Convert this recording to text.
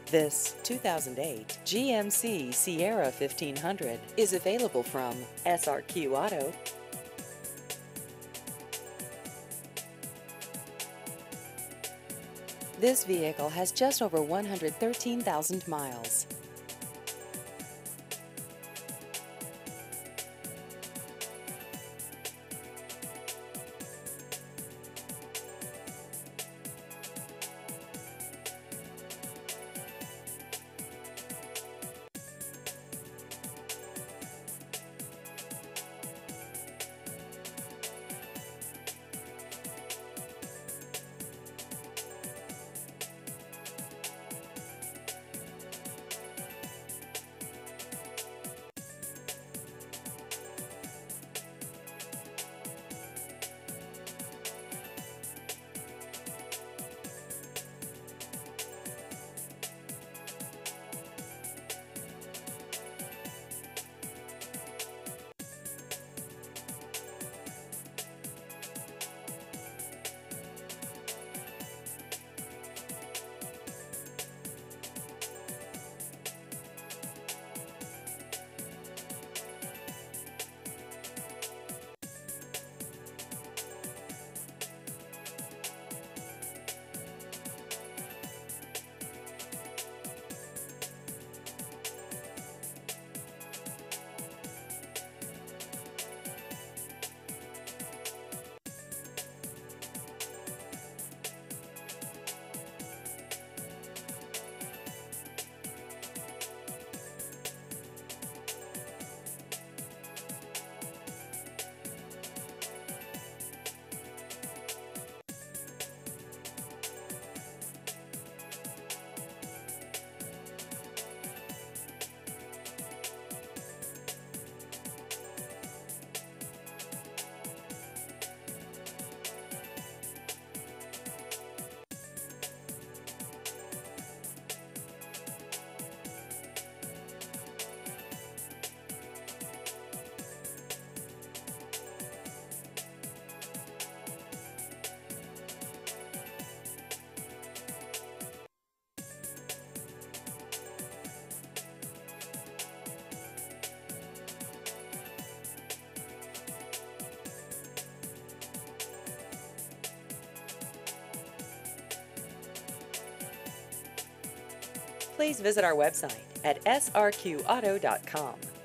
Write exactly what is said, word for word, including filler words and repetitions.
This two thousand eight G M C Sierra fifteen hundred is available from S R Q Auto. This vehicle has just over one hundred thirteen thousand miles. Please visit our website at S R Q auto dot com.